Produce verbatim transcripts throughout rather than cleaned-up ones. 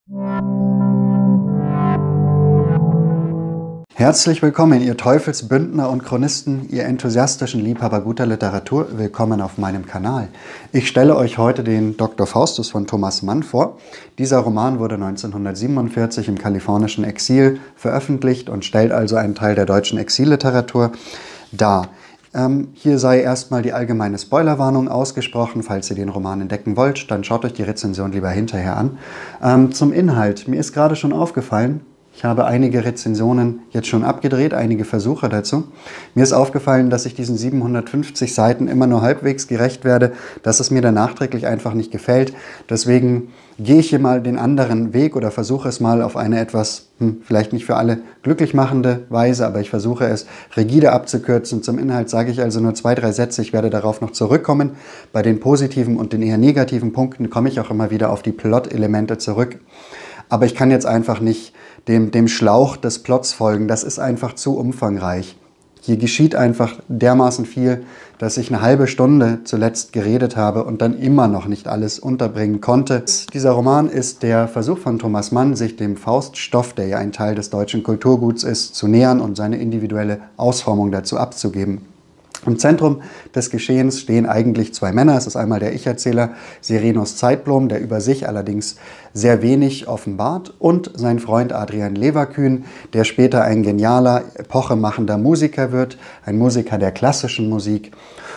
Herzlich willkommen, ihr Teufelsbündner und Chronisten, ihr enthusiastischen Liebhaber guter Literatur. Willkommen auf meinem Kanal. Ich stelle euch heute den Doktor Faustus von Thomas Mann vor. Dieser Roman wurde neunzehnhundertsiebenundvierzig im kalifornischen Exil veröffentlicht und stellt also einen Teil der deutschen Exilliteratur dar. Ähm, hier sei erstmal die allgemeine Spoilerwarnung ausgesprochen. Falls ihr den Roman entdecken wollt, dann schaut euch die Rezension lieber hinterher an. Ähm, zum Inhalt. Mir ist gerade schon aufgefallen, ich habe einige Rezensionen jetzt schon abgedreht, einige Versuche dazu. Mir ist aufgefallen, dass ich diesen siebenhundertfünfzig Seiten immer nur halbwegs gerecht werde, dass es mir dann nachträglich einfach nicht gefällt. Deswegen gehe ich hier mal den anderen Weg oder versuche es mal auf eine etwas, hm, vielleicht nicht für alle glücklich machende Weise, aber ich versuche es rigide abzukürzen. Zum Inhalt sage ich also nur zwei, drei Sätze. Ich werde darauf noch zurückkommen. Bei den positiven und den eher negativen Punkten komme ich auch immer wieder auf die Plot-Elemente zurück. Aber ich kann jetzt einfach nicht dem, dem Schlauch des Plots folgen. Das ist einfach zu umfangreich. Hier geschieht einfach dermaßen viel, dass ich eine halbe Stunde zuletzt geredet habe und dann immer noch nicht alles unterbringen konnte. Dieser Roman ist der Versuch von Thomas Mann, sich dem Fauststoff, der ja ein Teil des deutschen Kulturguts ist, zu nähern und seine individuelle Ausformung dazu abzugeben. Im Zentrum des Geschehens stehen eigentlich zwei Männer. Es ist einmal der Ich-Erzähler Sirenus Zeitblom, der über sich allerdings sehr wenig offenbart, und sein Freund Adrian Leverkühn, der später ein genialer, epochemachender Musiker wird, ein Musiker der klassischen Musik.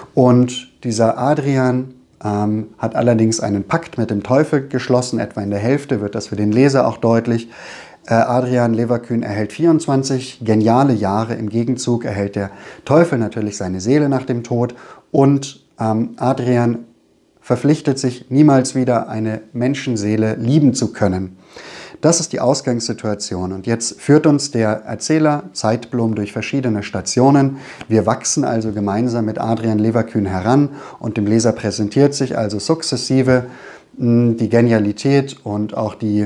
Und dieser Adrian ähm, hat allerdings einen Pakt mit dem Teufel geschlossen, etwa in der Hälfte wird das für den Leser auch deutlich. Adrian Leverkühn erhält vierundzwanzig geniale Jahre, im Gegenzug erhält der Teufel natürlich seine Seele nach dem Tod, und ähm, Adrian verpflichtet sich, niemals wieder eine Menschenseele lieben zu können. Das ist die Ausgangssituation, und jetzt führt uns der Erzähler Zeitblom durch verschiedene Stationen. Wir wachsen also gemeinsam mit Adrian Leverkühn heran, und dem Leser präsentiert sich also sukzessive mh, die Genialität und auch die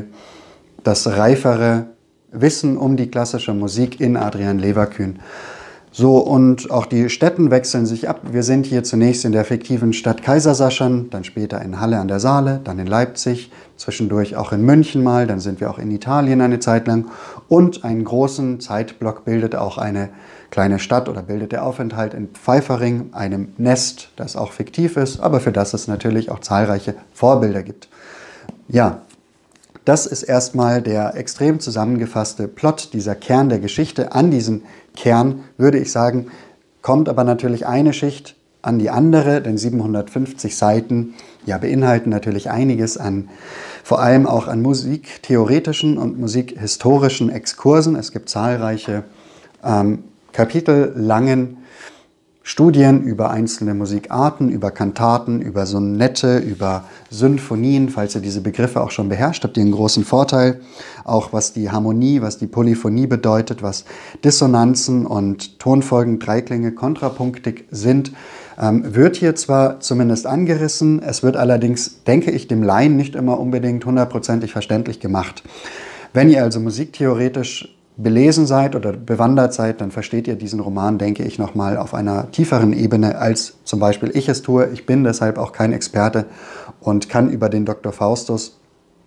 das reifere Wissen um die klassische Musik in Adrian Leverkühn. So, und auch die Städten wechseln sich ab. Wir sind hier zunächst in der fiktiven Stadt Kaisersaschern, dann später in Halle an der Saale, dann in Leipzig, zwischendurch auch in München mal, dann sind wir auch in Italien eine Zeit lang. Und einen großen Zeitblock bildet auch eine kleine Stadt oder bildet der Aufenthalt in Pfeifering, einem Nest, das auch fiktiv ist, aber für das es natürlich auch zahlreiche Vorbilder gibt. Ja. Das ist erstmal der extrem zusammengefasste Plot, dieser Kern der Geschichte. An diesen Kern, würde ich sagen, kommt aber natürlich eine Schicht an die andere, denn siebenhundertfünfzig Seiten ja, beinhalten natürlich einiges an, vor allem auch an musiktheoretischen und musikhistorischen Exkursen. Es gibt zahlreiche ähm, kapitellangen Studien über einzelne Musikarten, über Kantaten, über Sonette, über Sinfonien, falls ihr diese Begriffe auch schon beherrscht, habt ihr einen großen Vorteil. Auch was die Harmonie, was die Polyphonie bedeutet, was Dissonanzen und Tonfolgen, Dreiklänge, Kontrapunktik sind, ähm, wird hier zwar zumindest angerissen, es wird allerdings, denke ich, dem Laien nicht immer unbedingt hundertprozentig verständlich gemacht. Wenn ihr also musiktheoretisch belesen seid oder bewandert seid, dann versteht ihr diesen Roman, denke ich, nochmal auf einer tieferen Ebene, als zum Beispiel ich es tue. Ich bin deshalb auch kein Experte und kann über den Doktor Faustus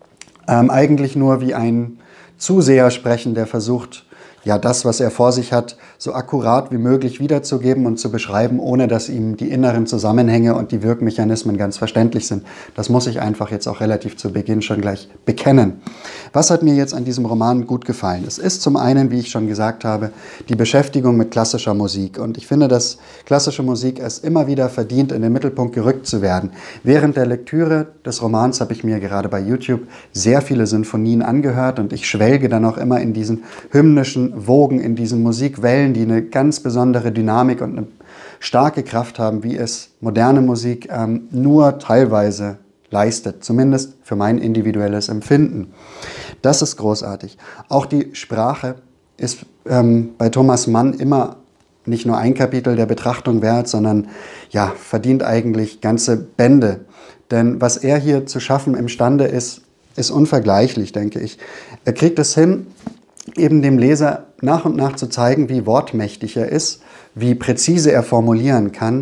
ähm, eigentlich nur wie ein Zuseher sprechen, der versucht, ja, das, was er vor sich hat, so akkurat wie möglich wiederzugeben und zu beschreiben, ohne dass ihm die inneren Zusammenhänge und die Wirkmechanismen ganz verständlich sind. Das muss ich einfach jetzt auch relativ zu Beginn schon gleich bekennen. Was hat mir jetzt an diesem Roman gut gefallen? Es ist zum einen, wie ich schon gesagt habe, die Beschäftigung mit klassischer Musik. Und ich finde, dass klassische Musik es immer wieder verdient, in den Mittelpunkt gerückt zu werden. Während der Lektüre des Romans habe ich mir gerade bei YouTube sehr viele Sinfonien angehört, und ich schwelge dann auch immer in diesen hymnischen Wogen, in diesen Musikwellen, die eine ganz besondere Dynamik und eine starke Kraft haben, wie es moderne Musik ähm, nur teilweise leistet, zumindest für mein individuelles Empfinden. Das ist großartig. Auch die Sprache ist ähm, bei Thomas Mann immer nicht nur ein Kapitel der Betrachtung wert, sondern ja, verdient eigentlich ganze Bände. Denn was er hier zu schaffen imstande ist, ist unvergleichlich, denke ich. Er kriegt es hin, eben dem Leser nach und nach zu zeigen, wie wortmächtig er ist, wie präzise er formulieren kann,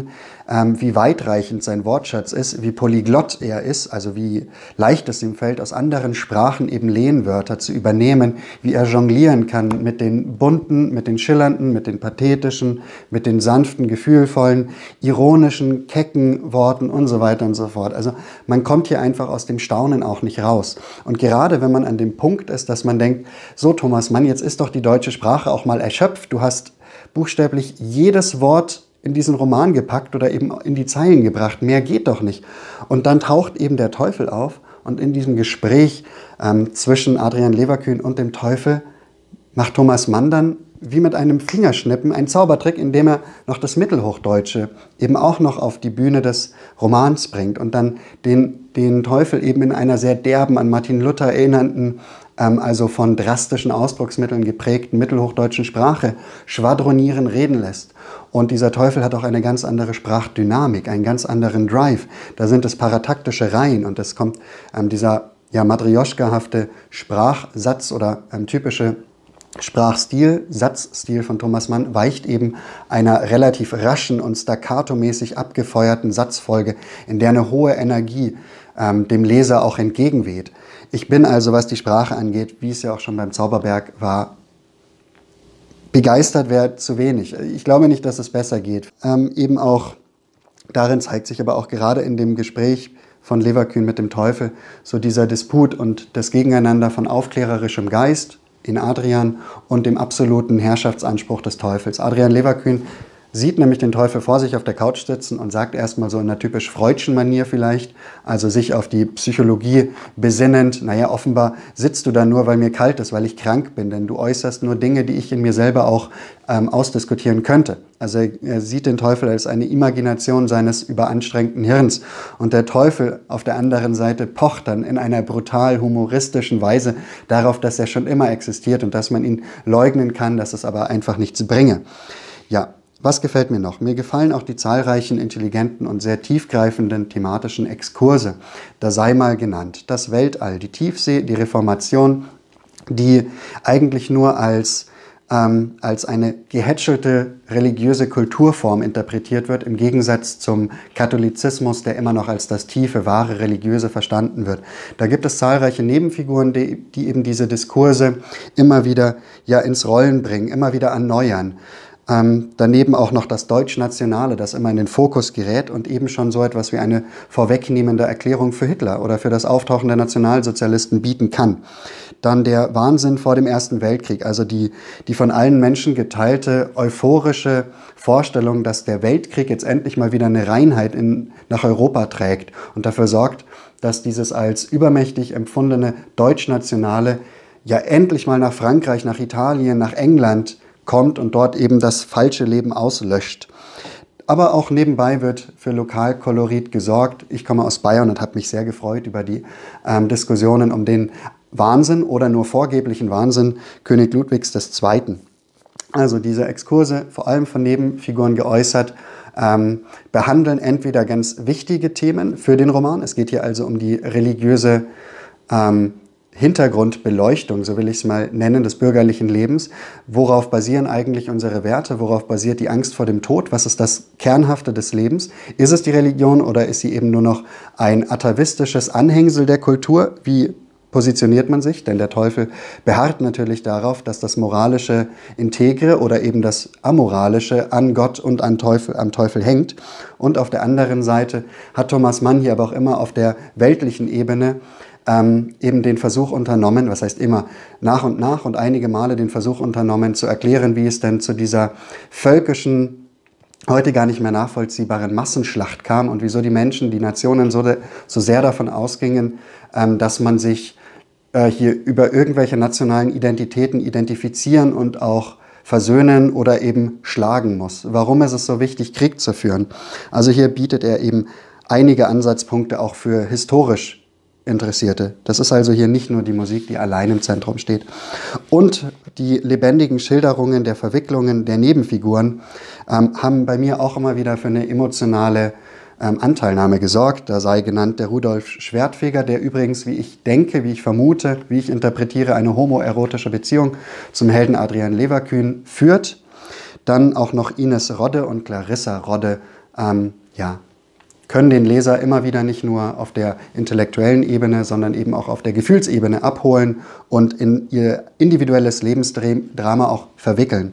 ähm, wie weitreichend sein Wortschatz ist, wie polyglott er ist, also wie leicht es ihm fällt, aus anderen Sprachen eben Lehnwörter zu übernehmen, wie er jonglieren kann mit den bunten, mit den schillernden, mit den pathetischen, mit den sanften, gefühlvollen, ironischen, kecken Worten und so weiter und so fort. Also man kommt hier einfach aus dem Staunen auch nicht raus. Und gerade wenn man an dem Punkt ist, dass man denkt, so Thomas Mann, jetzt ist doch die deutsche Sprache auch mal erschöpft, du hast buchstäblich jedes Wort in diesen Roman gepackt oder eben in die Zeilen gebracht. Mehr geht doch nicht. Und dann taucht eben der Teufel auf und in diesem Gespräch ähm, zwischen Adrian Leverkühn und dem Teufel macht Thomas Mann dann wie mit einem Fingerschnippen einen Zaubertrick, indem er noch das Mittelhochdeutsche eben auch noch auf die Bühne des Romans bringt und dann den, den Teufel eben in einer sehr derben, an Martin Luther erinnernden, ähm, also von drastischen Ausdrucksmitteln geprägten mittelhochdeutschen Sprache schwadronieren, reden lässt. Und dieser Teufel hat auch eine ganz andere Sprachdynamik, einen ganz anderen Drive. Da sind es parataktische Reihen und es kommt ähm, dieser ja, Matrioschka-hafte Sprachsatz oder ähm, typische Sprachstil, Satzstil von Thomas Mann weicht eben einer relativ raschen und staccato-mäßig abgefeuerten Satzfolge, in der eine hohe Energie ähm, dem Leser auch entgegenweht. Ich bin also, was die Sprache angeht, wie es ja auch schon beim Zauberberg war, begeistert wäre zu wenig. Ich glaube nicht, dass es besser geht. Ähm, eben auch darin zeigt sich aber auch gerade in dem Gespräch von Leverkühn mit dem Teufel so dieser Disput und das Gegeneinander von aufklärerischem Geist in Adrian und dem absoluten Herrschaftsanspruch des Teufels. Adrian Leverkühn sieht nämlich den Teufel vor sich auf der Couch sitzen und sagt erstmal so in einer typisch freudschen Manier vielleicht, also sich auf die Psychologie besinnend, naja, offenbar sitzt du da nur, weil mir kalt ist, weil ich krank bin, denn du äußerst nur Dinge, die ich in mir selber auch ähm, ausdiskutieren könnte. Also er, er sieht den Teufel als eine Imagination seines überanstrengten Hirns und der Teufel auf der anderen Seite pocht dann in einer brutal humoristischen Weise darauf, dass er schon immer existiert und dass man ihn leugnen kann, dass es aber einfach nichts bringe. Ja, was gefällt mir noch? Mir gefallen auch die zahlreichen intelligenten und sehr tiefgreifenden thematischen Exkurse. Da sei mal genannt das Weltall, die Tiefsee, die Reformation, die eigentlich nur als, ähm, als eine gehätschelte religiöse Kulturform interpretiert wird, im Gegensatz zum Katholizismus, der immer noch als das tiefe, wahre Religiöse verstanden wird. Da gibt es zahlreiche Nebenfiguren, die, die eben diese Diskurse immer wieder ja, ins Rollen bringen, immer wieder erneuern. Ähm, daneben auch noch das Deutschnationale, das immer in den Fokus gerät und eben schon so etwas wie eine vorwegnehmende Erklärung für Hitler oder für das Auftauchen der Nationalsozialisten bieten kann. Dann der Wahnsinn vor dem Ersten Weltkrieg, also die, die von allen Menschen geteilte euphorische Vorstellung, dass der Weltkrieg jetzt endlich mal wieder eine Reinheit in, nach Europa trägt und dafür sorgt, dass dieses als übermächtig empfundene Deutschnationale ja endlich mal nach Frankreich, nach Italien, nach England kommt und dort eben das falsche Leben auslöscht. Aber auch nebenbei wird für Lokalkolorit gesorgt. Ich komme aus Bayern und habe mich sehr gefreut über die ähm, Diskussionen um den Wahnsinn oder nur vorgeblichen Wahnsinn König Ludwigs des Zweiten. Also diese Exkurse, vor allem von Nebenfiguren geäußert, ähm, behandeln entweder ganz wichtige Themen für den Roman. Es geht hier also um die religiöse ähm, Hintergrundbeleuchtung, so will ich es mal nennen, des bürgerlichen Lebens. Worauf basieren eigentlich unsere Werte? Worauf basiert die Angst vor dem Tod? Was ist das Kernhafte des Lebens? Ist es die Religion oder ist sie eben nur noch ein atavistisches Anhängsel der Kultur? Wie positioniert man sich? Denn der Teufel beharrt natürlich darauf, dass das Moralische integre oder eben das Amoralische an Gott und an Teufel, am Teufel hängt. Und auf der anderen Seite hat Thomas Mann hier aber auch immer auf der weltlichen Ebene Ähm, eben den Versuch unternommen, was heißt immer, nach und nach und einige Male den Versuch unternommen, zu erklären, wie es denn zu dieser völkischen, heute gar nicht mehr nachvollziehbaren Massenschlacht kam und wieso die Menschen, die Nationen so, de, so sehr davon ausgingen, ähm, dass man sich äh, hier über irgendwelche nationalen Identitäten identifizieren und auch versöhnen oder eben schlagen muss. Warum ist es so wichtig, Krieg zu führen? Also hier bietet er eben einige Ansatzpunkte auch für historisch Interessierte. Das ist also hier nicht nur die Musik, die allein im Zentrum steht. Und die lebendigen Schilderungen der Verwicklungen der Nebenfiguren ähm, haben bei mir auch immer wieder für eine emotionale ähm, Anteilnahme gesorgt. Da sei genannt der Rudolf Schwertfeger, der übrigens, wie ich denke, wie ich vermute, wie ich interpretiere, eine homoerotische Beziehung zum Helden Adrian Leverkühn führt. Dann auch noch Ines Rodde und Clarissa Rodde, ähm, ja, können den Leser immer wieder nicht nur auf der intellektuellen Ebene, sondern eben auch auf der Gefühlsebene abholen und in ihr individuelles Lebensdrama auch verwickeln.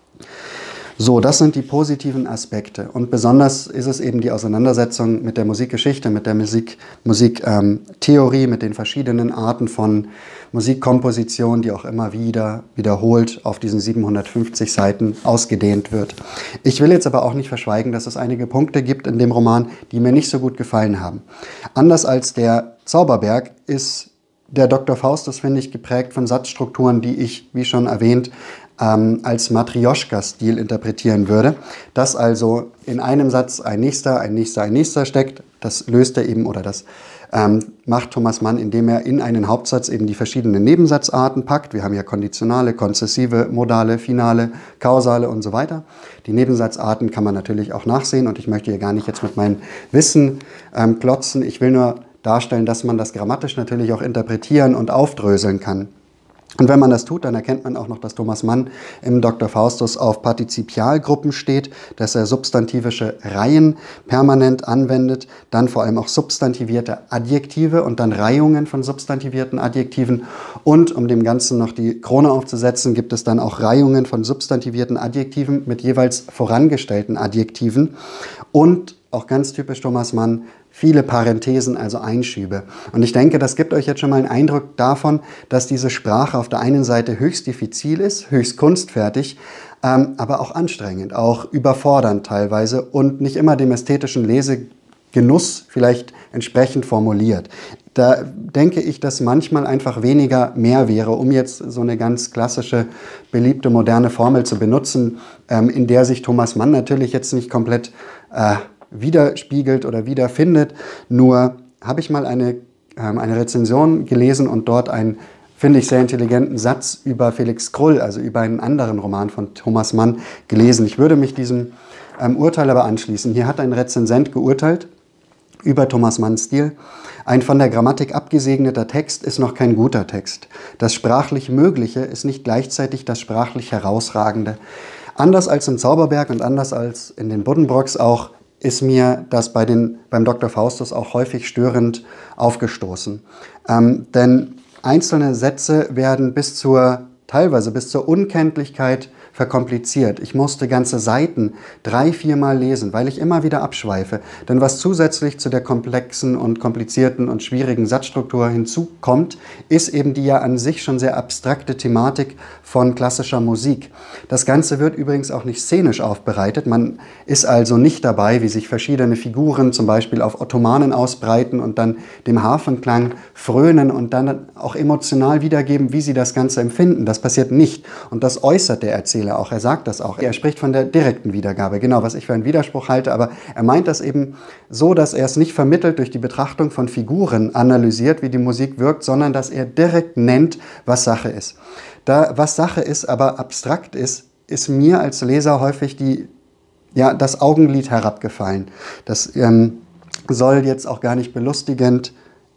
So, das sind die positiven Aspekte. Und besonders ist es eben die Auseinandersetzung mit der Musikgeschichte, mit der Musik, Musiktheorie, ähm, mit den verschiedenen Arten von Musikkomposition, die auch immer wieder wiederholt auf diesen siebenhundertfünfzig Seiten ausgedehnt wird. Ich will jetzt aber auch nicht verschweigen, dass es einige Punkte gibt in dem Roman, die mir nicht so gut gefallen haben. Anders als der Zauberberg ist der Doktor Faustus, finde ich, geprägt von Satzstrukturen, die ich, wie schon erwähnt, ähm, als Matrioschka-Stil interpretieren würde, dass also in einem Satz ein nächster, ein nächster, ein nächster steckt. Das löst er eben oder das ähm, macht Thomas Mann, indem er in einen Hauptsatz eben die verschiedenen Nebensatzarten packt. Wir haben ja konditionale, konzessive, modale, finale, kausale und so weiter. Die Nebensatzarten kann man natürlich auch nachsehen und ich möchte hier gar nicht jetzt mit meinem Wissen ähm, klotzen. Ich will nur darstellen, dass man das grammatisch natürlich auch interpretieren und aufdröseln kann. Und wenn man das tut, dann erkennt man auch noch, dass Thomas Mann im Doktor Faustus auf Partizipialgruppen steht, dass er substantivische Reihen permanent anwendet, dann vor allem auch substantivierte Adjektive und dann Reihungen von substantivierten Adjektiven. Und um dem Ganzen noch die Krone aufzusetzen, gibt es dann auch Reihungen von substantivierten Adjektiven mit jeweils vorangestellten Adjektiven. Und auch ganz typisch Thomas Mann, viele Parenthesen, also Einschübe. Und ich denke, das gibt euch jetzt schon mal einen Eindruck davon, dass diese Sprache auf der einen Seite höchst diffizil ist, höchst kunstfertig, ähm, aber auch anstrengend, auch überfordernd teilweise und nicht immer dem ästhetischen Lesegenuss vielleicht entsprechend formuliert. Da denke ich, dass manchmal einfach weniger mehr wäre, um jetzt so eine ganz klassische, beliebte, moderne Formel zu benutzen, ähm, in der sich Thomas Mann natürlich jetzt nicht komplett äh, widerspiegelt oder wiederfindet. Nur habe ich mal eine, ähm, eine Rezension gelesen und dort einen, finde ich, sehr intelligenten Satz über Felix Krull, also über einen anderen Roman von Thomas Mann, gelesen. Ich würde mich diesem ähm, Urteil aber anschließen. Hier hat ein Rezensent geurteilt über Thomas Manns Stil: Ein von der Grammatik abgesegneter Text ist noch kein guter Text. Das sprachlich Mögliche ist nicht gleichzeitig das sprachlich Herausragende. Anders als im Zauberberg und anders als in den Buddenbrooks auch, ist mir das bei den, beim Doktor Faustus auch häufig störend aufgestoßen. Ähm, denn einzelne Sätze werden bis zur, teilweise bis zur Unkenntlichkeit verkompliziert. Ich musste ganze Seiten drei, viermal lesen, weil ich immer wieder abschweife. Denn was zusätzlich zu der komplexen und komplizierten und schwierigen Satzstruktur hinzukommt, ist eben die ja an sich schon sehr abstrakte Thematik von klassischer Musik. Das Ganze wird übrigens auch nicht szenisch aufbereitet. Man ist also nicht dabei, wie sich verschiedene Figuren zum Beispiel auf Ottomanen ausbreiten und dann dem Harfenklang frönen und dann auch emotional wiedergeben, wie sie das Ganze empfinden. Das passiert nicht. Und das äußert der Erzähler auch. Er sagt das auch. Er spricht von der direkten Wiedergabe. Genau, was ich für einen Widerspruch halte. Aber er meint das eben so, dass er es nicht vermittelt durch die Betrachtung von Figuren analysiert, wie die Musik wirkt, sondern dass er direkt nennt, was Sache ist. Da was Sache ist, aber abstrakt ist, ist mir als Leser häufig die, ja, das Augenlid herabgefallen. Das ähm, soll jetzt auch gar nicht belustigend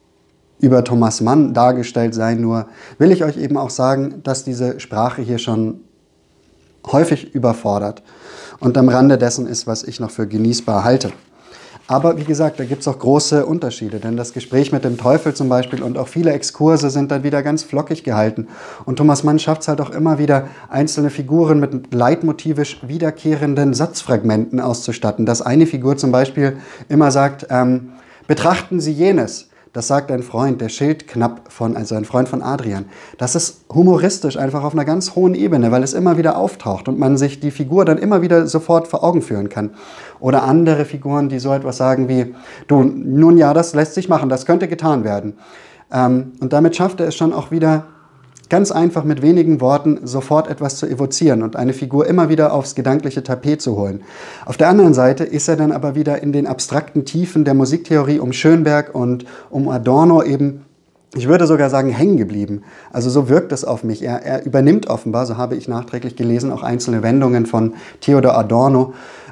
über Thomas Mann dargestellt sein, nur will ich euch eben auch sagen, dass diese Sprache hier schon häufig überfordert und am Rande dessen ist, was ich noch für genießbar halte. Aber wie gesagt, da gibt es auch große Unterschiede, denn das Gespräch mit dem Teufel zum Beispiel und auch viele Exkurse sind dann wieder ganz flockig gehalten. Und Thomas Mann schafft es halt auch immer wieder, einzelne Figuren mit leitmotivisch wiederkehrenden Satzfragmenten auszustatten. Dass eine Figur zum Beispiel immer sagt, ähm, betrachten Sie jenes. Das sagt ein Freund, der Schildknapp von, also ein Freund von Adrian. Das ist humoristisch einfach auf einer ganz hohen Ebene, weil es immer wieder auftaucht und man sich die Figur dann immer wieder sofort vor Augen führen kann. Oder andere Figuren, die so etwas sagen wie, du, nun ja, das lässt sich machen, das könnte getan werden. Ähm, und damit schafft er es schon auch wieder, ganz einfach mit wenigen Worten sofort etwas zu evozieren und eine Figur immer wieder aufs gedankliche Tapet zu holen. Auf der anderen Seite ist er dann aber wieder in den abstrakten Tiefen der Musiktheorie um Schönberg und um Adorno eben, ich würde sogar sagen, hängen geblieben. Also so wirkt es auf mich. Er, er übernimmt offenbar, so habe ich nachträglich gelesen, auch einzelne Wendungen von Theodor Adorno.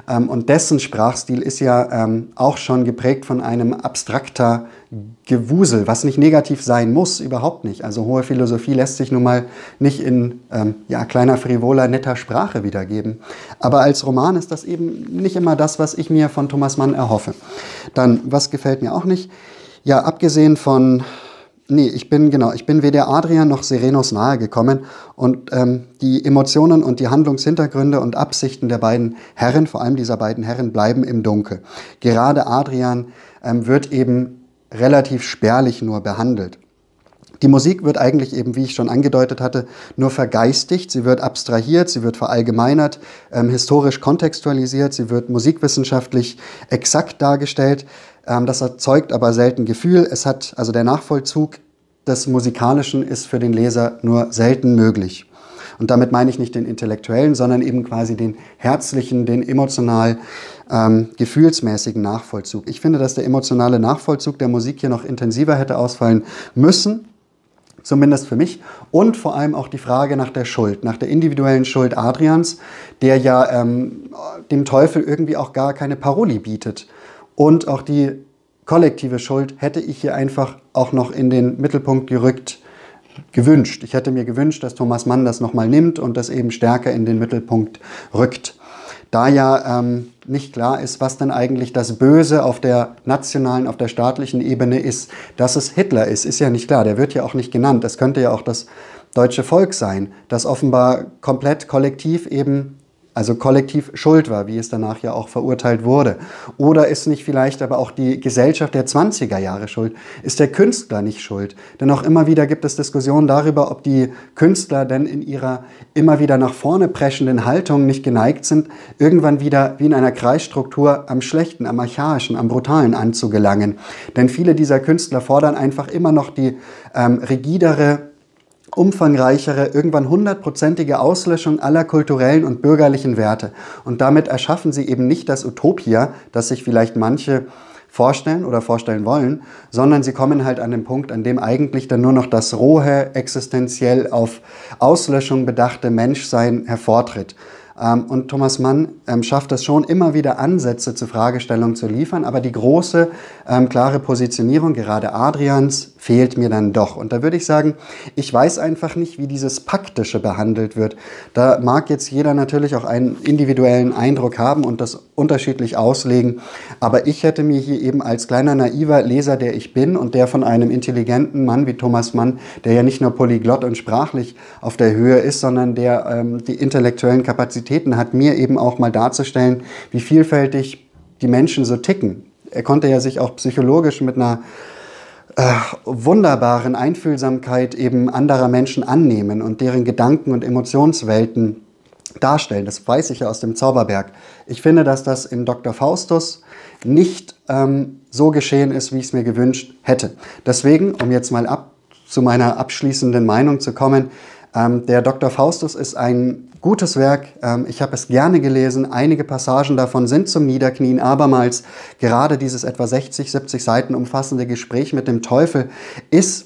Ähm, und dessen Sprachstil ist ja ähm, auch schon geprägt von einem abstrakter Gewusel, was nicht negativ sein muss, überhaupt nicht. Also hohe Philosophie lässt sich nun mal nicht in ähm, ja, kleiner, frivoler, netter Sprache wiedergeben. Aber als Roman ist das eben nicht immer das, was ich mir von Thomas Mann erhoffe. Dann, was gefällt mir auch nicht? Ja, abgesehen von... Nee, ich bin, genau, ich bin weder Adrian noch Serenus nahe gekommen und ähm, die Emotionen und die Handlungshintergründe und Absichten der beiden Herren, vor allem dieser beiden Herren, bleiben im Dunkel. Gerade Adrian ähm, wird eben relativ spärlich nur behandelt. Die Musik wird eigentlich eben, wie ich schon angedeutet hatte, nur vergeistigt, sie wird abstrahiert, sie wird verallgemeinert, ähm, historisch kontextualisiert, sie wird musikwissenschaftlich exakt dargestellt. Ähm, das erzeugt aber selten Gefühl. Es hat, also der Nachvollzug des Musikalischen ist für den Leser nur selten möglich. Und damit meine ich nicht den intellektuellen, sondern eben quasi den herzlichen, den emotional ähm, gefühlsmäßigen Nachvollzug. Ich finde, dass der emotionale Nachvollzug der Musik hier noch intensiver hätte ausfallen müssen. Zumindest für mich. Und vor allem auch die Frage nach der Schuld, nach der individuellen Schuld Adrians, der ja ähm, dem Teufel irgendwie auch gar keine Paroli bietet. Und auch die kollektive Schuld hätte ich hier einfach auch noch in den Mittelpunkt gerückt gewünscht. Ich hätte mir gewünscht, dass Thomas Mann das nochmal nimmt und das eben stärker in den Mittelpunkt rückt. Da ja ähm, nicht klar ist, was denn eigentlich das Böse auf der nationalen, auf der staatlichen Ebene ist. Dass es Hitler ist, ist ja nicht klar. Der wird ja auch nicht genannt. Das könnte ja auch das deutsche Volk sein, das offenbar komplett kollektiv eben, also kollektiv schuld war, wie es danach ja auch verurteilt wurde. Oder ist nicht vielleicht aber auch die Gesellschaft der zwanziger Jahre schuld? Ist der Künstler nicht schuld? Denn auch immer wieder gibt es Diskussionen darüber, ob die Künstler denn in ihrer immer wieder nach vorne preschenden Haltung nicht geneigt sind, irgendwann wieder wie in einer Kreisstruktur am Schlechten, am Archaischen, am Brutalen anzugelangen. Denn viele dieser Künstler fordern einfach immer noch die ähm, rigidere, umfangreichere, irgendwann hundertprozentige Auslöschung aller kulturellen und bürgerlichen Werte. Und damit erschaffen sie eben nicht das Utopia, das sich vielleicht manche vorstellen oder vorstellen wollen, sondern sie kommen halt an den Punkt, an dem eigentlich dann nur noch das rohe, existenziell auf Auslöschung bedachte Menschsein hervortritt. Und Thomas Mann ähm, schafft es schon, immer wieder Ansätze zur Fragestellung zu liefern, aber die große, ähm, klare Positionierung, gerade Adrians, fehlt mir dann doch. Und da würde ich sagen, ich weiß einfach nicht, wie dieses Paktische behandelt wird. Da mag jetzt jeder natürlich auch einen individuellen Eindruck haben und das unterschiedlich auslegen, aber ich hätte mir hier eben als kleiner naiver Leser, der ich bin und der von einem intelligenten Mann wie Thomas Mann, der ja nicht nur polyglott und sprachlich auf der Höhe ist, sondern der ähm, die intellektuellen Kapazitäten hat, mir eben auch mal darzustellen, wie vielfältig die Menschen so ticken. Er konnte ja sich auch psychologisch mit einer äh, wunderbaren Einfühlsamkeit eben anderer Menschen annehmen und deren Gedanken und Emotionswelten darstellen. Das weiß ich ja aus dem Zauberberg. Ich finde, dass das im Doktor Faustus nicht ähm, so geschehen ist, wie ich es mir gewünscht hätte. Deswegen, um jetzt mal ab zu meiner abschließenden Meinung zu kommen, ähm, der Doktor Faustus ist ein gutes Werk, ähm, ich habe es gerne gelesen, einige Passagen davon sind zum Niederknien, abermals gerade dieses etwa sechzig, siebzig Seiten umfassende Gespräch mit dem Teufel ist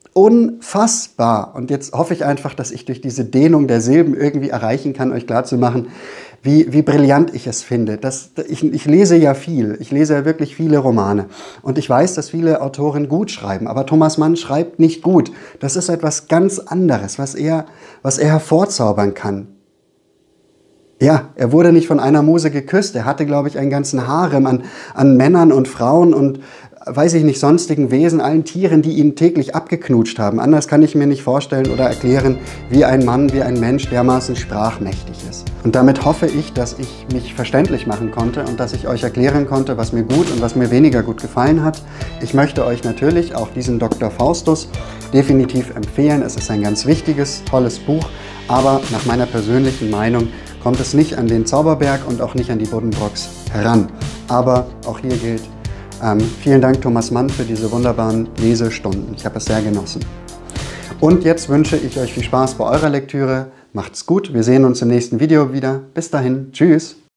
unfassbar. Und jetzt hoffe ich einfach, dass ich durch diese Dehnung der Silben irgendwie erreichen kann, euch klarzumachen, wie, wie brillant ich es finde. Das, ich, ich lese ja viel, ich lese ja wirklich viele Romane. Und ich weiß, dass viele Autoren gut schreiben, aber Thomas Mann schreibt nicht gut. Das ist etwas ganz anderes, was er, was er hervorzaubern kann. Ja, er wurde nicht von einer Muse geküsst. Er hatte, glaube ich, einen ganzen Harem an, an Männern und Frauen und, weiß ich nicht, sonstigen Wesen, allen Tieren, die ihn täglich abgeknutscht haben. Anders kann ich mir nicht vorstellen oder erklären, wie ein Mann, wie ein Mensch dermaßen sprachmächtig ist. Und damit hoffe ich, dass ich mich verständlich machen konnte und dass ich euch erklären konnte, was mir gut und was mir weniger gut gefallen hat. Ich möchte euch natürlich auch diesen Doktor Faustus definitiv empfehlen. Es ist ein ganz wichtiges, tolles Buch, aber nach meiner persönlichen Meinung kommt es nicht an den Zauberberg und auch nicht an die Buddenbrooks heran. Aber auch hier gilt, ähm, vielen Dank Thomas Mann für diese wunderbaren Lesestunden. Ich habe es sehr genossen. Und jetzt wünsche ich euch viel Spaß bei eurer Lektüre. Macht's gut, wir sehen uns im nächsten Video wieder. Bis dahin, tschüss.